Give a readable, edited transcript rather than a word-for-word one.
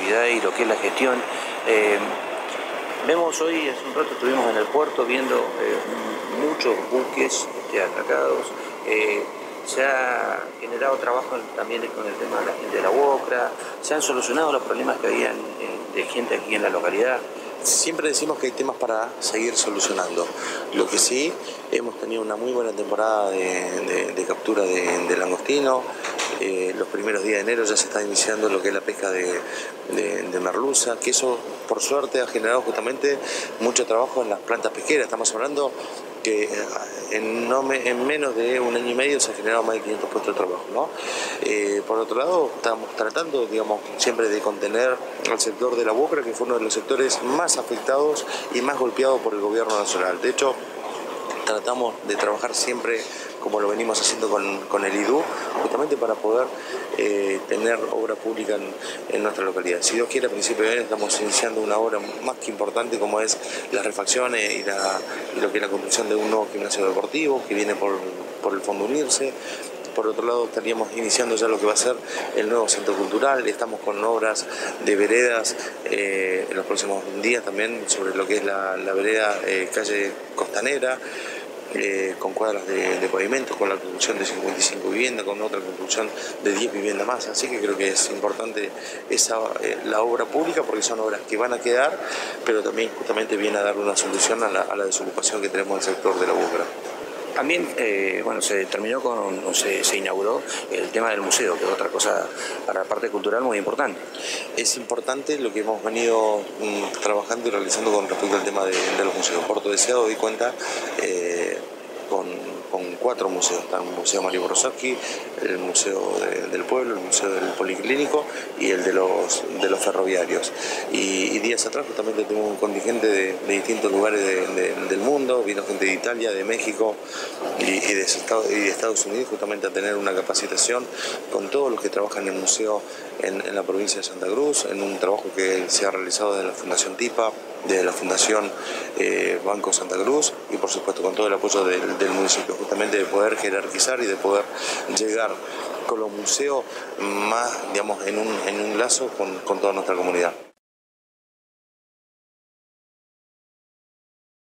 seguridad y lo que es la gestión. Vemos hoy, hace un rato estuvimos en el puerto viendo muchos buques atracados. Se ha generado trabajo también con el tema de la gente de la UOCRA, se han solucionado los problemas que habían de gente aquí en la localidad. Siempre decimos que hay temas para seguir solucionando. Lo que sí, hemos tenido una muy buena temporada de captura de langostino. Los primeros días de enero ya se está iniciando lo que es la pesca de merluza, que eso por suerte ha generado justamente mucho trabajo en las plantas pesqueras. Estamos hablando que en menos de un año y medio se han generado más de 500 puestos de trabajo, ¿no? Por otro lado, estamos tratando, digamos, siempre de contener al sector de la UOCRA, que fue uno de los sectores más afectados y más golpeados por el gobierno nacional. De hecho, tratamos de trabajar siempre como lo venimos haciendo con el IDU, justamente para poder tener obra pública en nuestra localidad. Si Dios quiere, a principio de año estamos iniciando una obra más que importante como es las refacciones y lo que es la construcción de un nuevo gimnasio deportivo que viene por el Fondo Unirse. Por otro lado, estaríamos iniciando ya lo que va a ser el nuevo centro cultural. Estamos con obras de veredas en los próximos días también sobre lo que es la vereda calle Costanera, con cuadras de pavimento, con la construcción de 55 viviendas, con otra construcción de 10 viviendas más. Así que creo que es importante la obra pública, porque son obras que van a quedar, pero también justamente viene a dar una solución a la desocupación que tenemos en el sector de la UOCRA. También, se inauguró el tema del museo, que es otra cosa para la parte cultural muy importante. Es importante lo que hemos venido trabajando y realizando con respecto al tema de los museos. Por todo deseado doy cuenta con 4 museos. Está el Museo Mario Borosowski, el Museo del Pueblo, el Museo del Policlínico y el de los ferroviarios. Y días atrás justamente tuvimos un contingente de distintos lugares del mundo, vino gente de Italia, de México y de Estados Unidos justamente a tener una capacitación con todos los que trabajan en el museo en la provincia de Santa Cruz, en un trabajo que se ha realizado desde la Fundación TIPA, de la Fundación Banco Santa Cruz y por supuesto con todo el apoyo del municipio, justamente de poder jerarquizar y de poder llegar con los museos más, digamos, en un lazo con toda nuestra comunidad.